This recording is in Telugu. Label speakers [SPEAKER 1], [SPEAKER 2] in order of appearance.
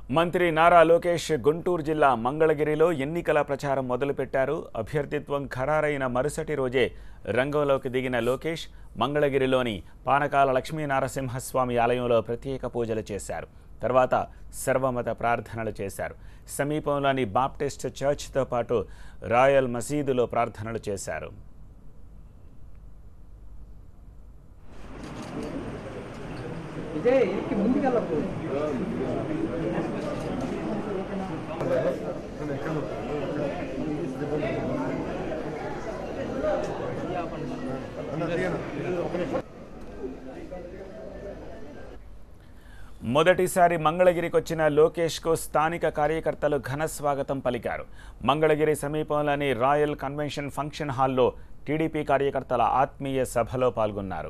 [SPEAKER 1] మంత్రి నారా లోకేష్ గుంటూరు జిల్లా మంగళగిరిలో ఎన్నికల ప్రచారం మొదలుపెట్టారు. అభ్యర్థిత్వం ఖరారైన మరుసటి రోజే రంగంలోకి దిగిన లోకేష్ మంగళగిరిలోని పానకాల లక్ష్మీనరసింహస్వామి ఆలయంలో ప్రత్యేక పూజలు చేశారు. తర్వాత సర్వమత ప్రార్థనలు చేశారు. సమీపంలోని బాప్టిస్ట్ చర్చ్తో పాటు రాయల్ మసీదులో ప్రార్థనలు చేశారు. మొదటిసారి మంగళగిరికొచ్చిన లోకేష్కు స్థానిక కార్యకర్తలు ఘన స్వాగతం పలికారు. మంగళగిరి సమీపంలోని రాయల్ కన్వెన్షన్ ఫంక్షన్ హాల్లో టీడీపీ కార్యకర్తల ఆత్మీయ సభలో పాల్గొన్నారు.